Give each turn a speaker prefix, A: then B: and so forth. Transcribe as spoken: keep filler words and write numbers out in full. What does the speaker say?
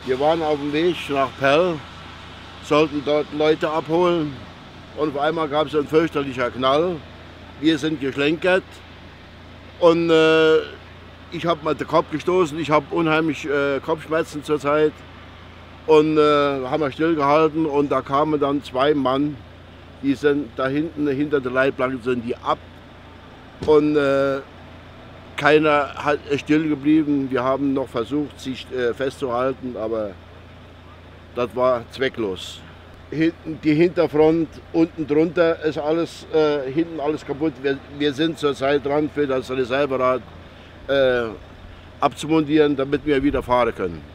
A: Wir waren auf dem Weg nach Perl, sollten dort Leute abholen und auf einmal gab es einen fürchterlichen Knall. Wir sind geschlenkert und äh, ich habe mal den Kopf gestoßen. Ich habe unheimlich äh, Kopfschmerzen zurzeit und äh, haben wir stillgehalten und da kamen dann zwei Mann, die sind da hinten hinter der Leitplanke sind die ab und äh, keiner hat still geblieben. Wir haben noch versucht, sie äh, festzuhalten, aber das war zwecklos. Hinten die Hinterfront, unten drunter ist alles, äh, hinten alles kaputt. Wir, wir sind zurzeit dran, für das Reserverad äh, abzumontieren, damit wir wieder fahren können.